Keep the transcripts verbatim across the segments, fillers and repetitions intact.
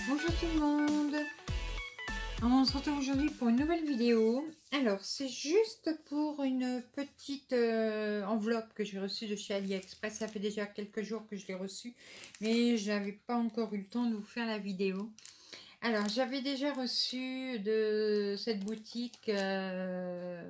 Bonjour tout le monde. On se retrouve aujourd'hui pour une nouvelle vidéo. Alors c'est juste pour une petite euh, enveloppe que j'ai reçue de chez AliExpress. Ça fait déjà quelques jours que je l'ai reçue, mais je n'avais pas encore eu le temps de vous faire la vidéo. Alors j'avais déjà reçu de cette boutique euh,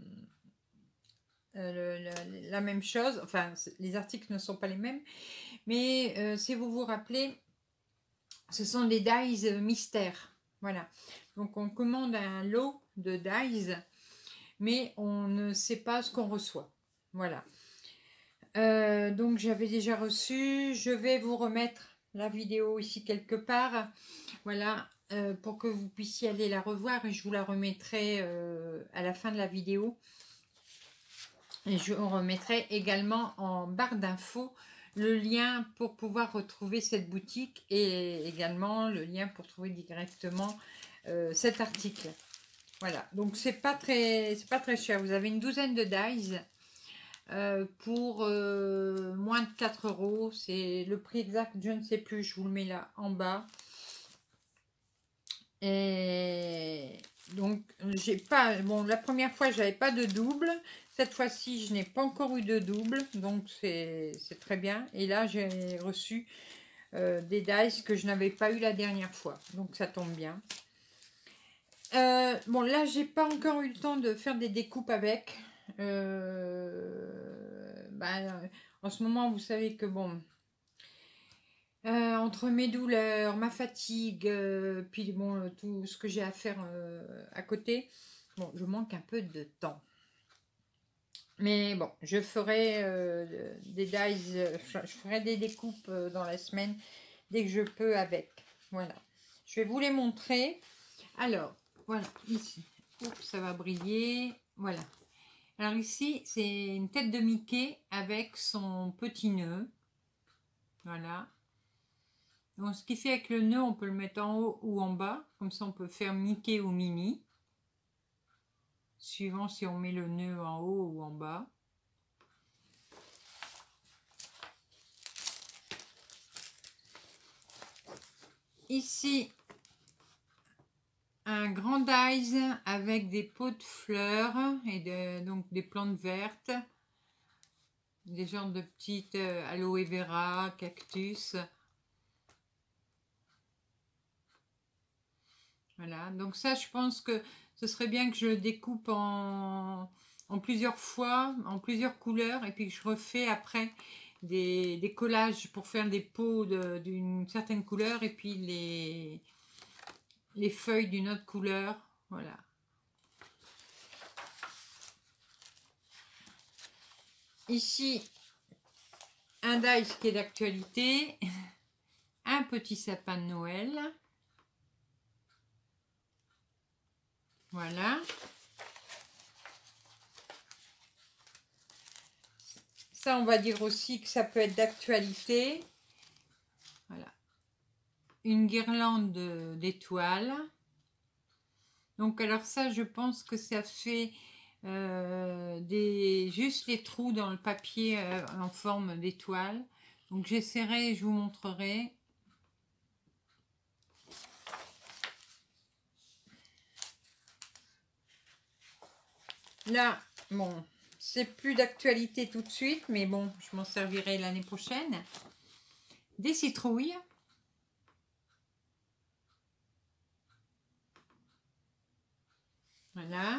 euh, le, la, la même chose. Enfin les articles ne sont pas les mêmes, mais euh, si vous vous rappelez, ce sont des dies mystères. Voilà. Donc on commande un lot de dies, mais on ne sait pas ce qu'on reçoit. Voilà. Euh, donc j'avais déjà reçu. Je vais vous remettre la vidéo ici quelque part. Voilà. Euh, pour que vous puissiez aller la revoir. Et je vous la remettrai euh, à la fin de la vidéo. Et je vous remettrai également en barre d'infos le lien pour pouvoir retrouver cette boutique et également le lien pour trouver directement euh, cet article. Voilà, donc c'est pas très c'est pas très cher. Vous avez une douzaine de dies euh, pour euh, moins de quatre euros. C'est le prix exact, je ne sais plus, je vous le mets là en bas. Et donc j'ai pas bon la première fois j'avais pas de double. Cette fois-ci, je n'ai pas encore eu de double, donc c'est très bien. Et là, j'ai reçu euh, des dies que je n'avais pas eu la dernière fois, donc ça tombe bien. Euh, bon, là, j'ai pas encore eu le temps de faire des découpes avec. Euh, bah, en ce moment, vous savez que bon, euh, entre mes douleurs, ma fatigue, euh, puis bon, tout ce que j'ai à faire euh, à côté, bon, je manque un peu de temps. Mais bon, je ferai euh, des dies, euh, je ferai des découpes euh, dans la semaine dès que je peux avec. Voilà. Je vais vous les montrer. Alors, voilà, ici. Oups, ça va briller. Voilà. Alors ici, c'est une tête de Mickey avec son petit nœud. Voilà. Donc, ce qui fait avec le nœud, on peut le mettre en haut ou en bas. Comme ça, on peut faire Mickey ou Minnie. Suivant si on met le nœud en haut ou en bas. Ici, un grand dies avec des pots de fleurs et de, donc des plantes vertes. Des genres de petites euh, aloe vera, cactus. Voilà, donc ça, je pense que ce serait bien que je le découpe en, en plusieurs fois, en plusieurs couleurs, et puis que je refais après des, des collages pour faire des pots d'une certaine couleur, et puis les, les feuilles d'une autre couleur. Voilà. Ici, un dies qui est d'actualité, un petit sapin de Noël. Voilà. Ça, on va dire aussi que ça peut être d'actualité. Voilà. Une guirlande d'étoiles. Donc, alors ça, je pense que ça fait euh, des, juste les trous dans le papier euh, en forme d'étoile. Donc, j'essaierai, je vous montrerai. Là, bon, c'est plus d'actualité tout de suite, mais bon, je m'en servirai l'année prochaine. Des citrouilles. Voilà.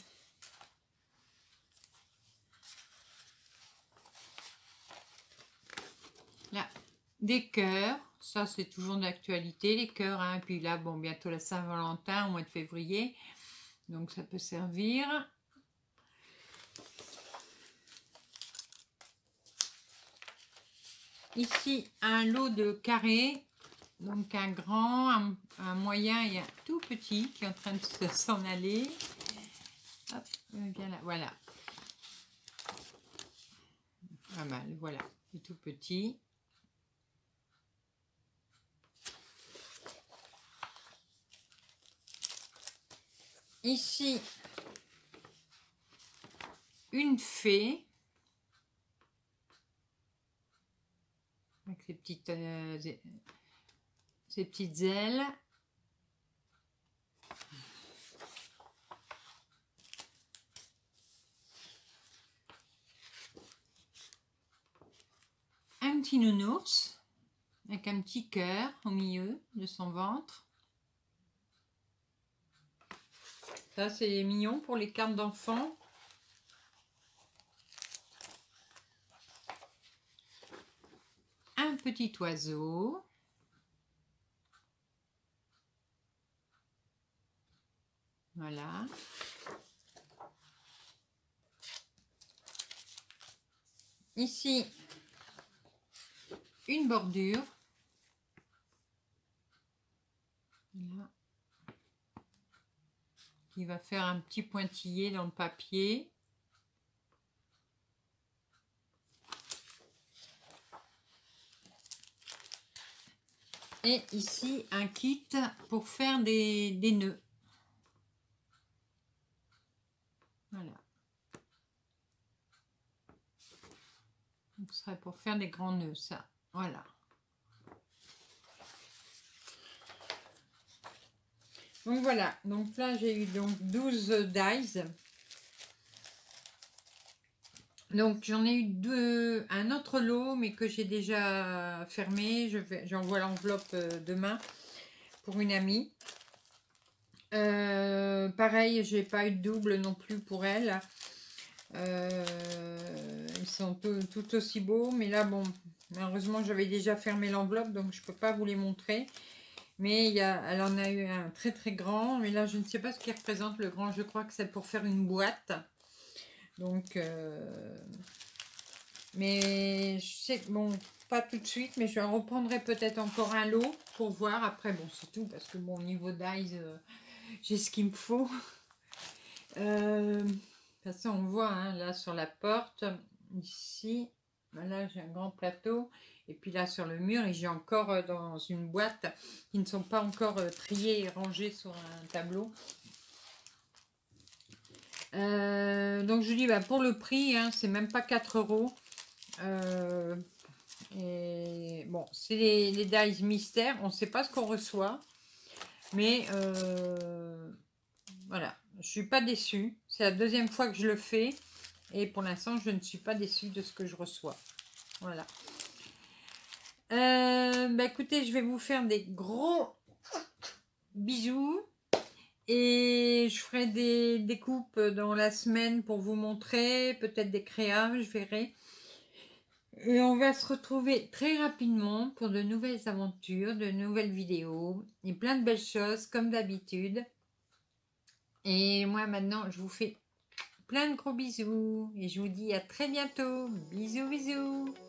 Là, des cœurs. Ça, c'est toujours d'actualité, les cœurs. Hein. Puis là, bon, bientôt la Saint-Valentin au mois de février. Donc, ça peut servir. Ici, un lot de carrés. Donc, un grand, un, un moyen et un tout petit qui est en train de s'en aller. Hop, bien là, voilà. Pas mal, voilà. C'est tout petit. Ici, une fée. Avec ses petites, euh, ces petites ailes. Un petit nounours avec un petit cœur au milieu de son ventre. Ça, c'est mignon pour les cartes d'enfants. Un petit oiseau. Voilà. Ici, une bordure. Là. Qui va faire un petit pointillé dans le papier. Et ici, un kit pour faire des, des nœuds. Voilà. Donc, ce serait pour faire des grands nœuds, ça. Voilà. Donc voilà. Donc là, j'ai eu donc douze dies. Donc j'en ai eu deux, un autre lot, mais que j'ai déjà fermé. Je vais, j'envoie l'enveloppe demain pour une amie. Euh, pareil, j'ai pas eu de double non plus pour elle. Euh, ils sont tout, tout aussi beaux, mais là bon, malheureusement j'avais déjà fermé l'enveloppe, donc je peux pas vous les montrer. Mais il y a, elle en a eu un très très grand, mais là je ne sais pas ce qui représente le grand. Je crois que c'est pour faire une boîte. Donc, euh, mais je sais que bon, pas tout de suite, mais je reprendrai peut-être encore un lot pour voir. Après, bon, c'est tout parce que bon, au niveau d'Eyes, euh, j'ai ce qu'il me faut. Euh, de toute façon, on voit hein, là sur la porte, ici, là j'ai un grand plateau, et puis là sur le mur, et j'ai encore euh, dans une boîte qui ne sont pas encore euh, triées et rangées sur un tableau. Euh, donc je dis bah, pour le prix, hein, c'est même pas quatre euros. Euh, et bon, c'est les, les dies mystères, on ne sait pas ce qu'on reçoit, mais euh, voilà, je suis pas déçue. C'est la deuxième fois que je le fais et pour l'instant, je ne suis pas déçue de ce que je reçois. Voilà. Euh, bah écoutez, je vais vous faire des gros bisous. Et je ferai des, des coupes dans la semaine pour vous montrer, peut-être des créas, je verrai. Et on va se retrouver très rapidement pour de nouvelles aventures, de nouvelles vidéos et plein de belles choses comme d'habitude. Et moi maintenant, je vous fais plein de gros bisous et je vous dis à très bientôt. Bisous, bisous.